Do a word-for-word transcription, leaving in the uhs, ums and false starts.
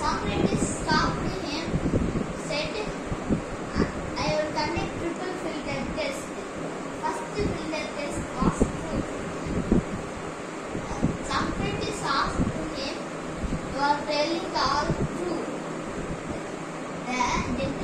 Socrates stopped him, said, I will conduct triple filter test. First filter test was true. Socrates asked him, you are telling all true. The